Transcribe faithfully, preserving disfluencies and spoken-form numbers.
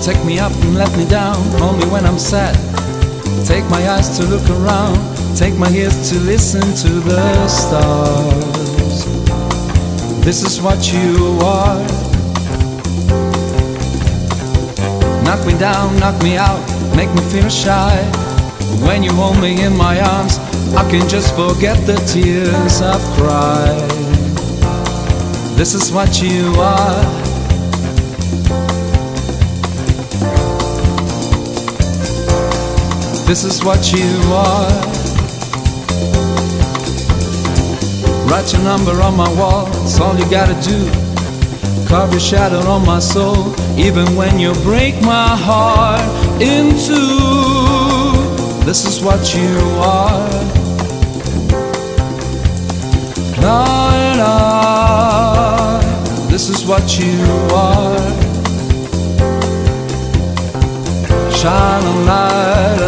Take me up and let me down, only when I'm sad. Take my eyes to look around, take my ears to listen to the stars. This is what you are. Knock me down, knock me out, make me feel shy. When you hold me in my arms, I can just forget the tears I've cried. This is what you are. This is what you are. Write your number on my wall, it's all you gotta do. Carve your shadow on my soul, even when you break my heart in two. This is what you are. La, la. This is what you are. Shine a light